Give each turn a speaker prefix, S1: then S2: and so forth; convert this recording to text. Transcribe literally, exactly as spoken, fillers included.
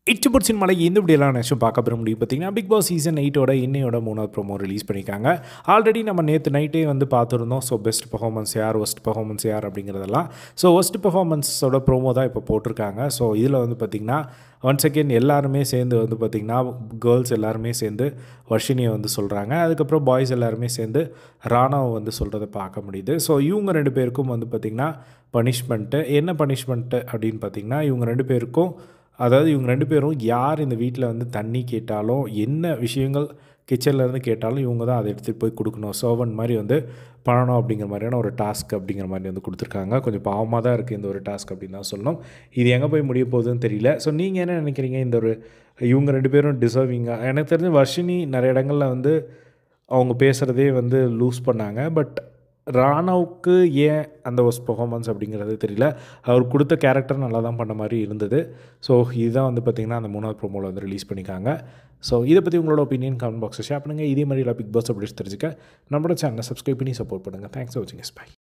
S1: இச்சுபுட் சினிமாவில் எந்த இப்படியெல்லாம் நினச்சும் பார்க்க பெற முடியும் பார்த்தீங்கன்னா பிக் பாஸ் சீசன் எயிட்டோட இன்னையோட மூணாவது ப்ரோமோ ரிலீஸ் பண்ணியிருக்காங்க. ஆல்ரெடி நம்ம நேற்று நைட்டே வந்து பார்த்துருந்தோம். ஸோ பெஸ்ட் பர்ஃபார்மன்ஸ் யார், ஒஸ்ட் பர்ஃபார்மன்ஸ் யார் அப்படிங்கிறதெல்லாம். ஸோ ஒஸ்ட் பர்ஃபார்மன்ஸோட ப்ரோமோ தான் இப்போ போட்டிருக்காங்க. ஸோ இதில் வந்து பார்த்திங்கன்னா ஒன்ஸ் அகெயின் எல்லாருமே சேர்ந்து வந்து பார்த்திங்கன்னா கேர்ள்ஸ் எல்லாருமே சேர்ந்து வர்ஷினியை வந்து சொல்கிறாங்க. அதுக்கப்புறம் பாய்ஸ் எல்லாருமே சேர்ந்து ராணாவை வந்து சொல்கிறத பார்க்க முடியுது. ஸோ இவங்க ரெண்டு பேருக்கும் வந்து பார்த்திங்கன்னா பனிஷ்மெண்ட்டு என்ன பனிஷ்மெண்ட்டு அப்படின்னு பார்த்திங்கன்னா இவங்க ரெண்டு பேருக்கும் அதாவது இவங்க ரெண்டு பேரும் யார் இந்த வீட்டில் வந்து தண்ணி கேட்டாலும் என்ன விஷயங்கள் கிச்சன்லேருந்து கேட்டாலும் இவங்க தான் அதை எடுத்துகிட்டு போய் கொடுக்கணும். சர்வன்ட் மாதிரி வந்து பண்ணணும் அப்படிங்கிற மாதிரியான ஒரு டாஸ்க் அப்படிங்கிற மாதிரி வந்து கொடுத்துருக்காங்க. கொஞ்சம் பாவமாக தான் இருக்குது இந்த ஒரு டாஸ்க் அப்படின்னு தான் சொல்லணும். இது எங்கே போய் முடிய போகுதுன்னு தெரியல. ஸோ நீங்கள் என்ன நினைக்கிறீங்க? இந்த ஒரு இவங்க ரெண்டு பேரும் டிசர்விங்காக எனக்கு தெரிஞ்சு வர்ஷினி நிறைய இடங்களில் வந்து அவங்க பேசுகிறதே வந்து லூஸ் பண்ணாங்க. பட் ராணாவுக்கு ஏன் அந்த ஒஸ்ட் பர்ஃபார்மன்ஸ் அப்படிங்கிறது தெரியல. அவர் கொடுத்த கேரக்டர் நல்லா தான் பண்ண மாதிரி இருந்தது. ஸோ இதுதான் வந்து பார்த்திங்கன்னா அந்த மூணாவது ப்ரோமோவில் வந்து ரிலீஸ் பண்ணியிருக்காங்க. ஸோ இதை பற்றி உங்களோட ஒப்பீனியன் கமெண்ட் பாக்ஸில் ஷேர் பண்ணுங்கள். இதே மாதிரி எல்லாம் பிக் பாஸ் அப்டேட்ஸ் தெரிஞ்சுக்க நம்மளோட சேனலை சப்ஸ்கிரைப் பண்ணி சப்போர்ட் பண்ணுங்கள். தேங்க்ஸ் ஃபார் வாட்சிங். பை.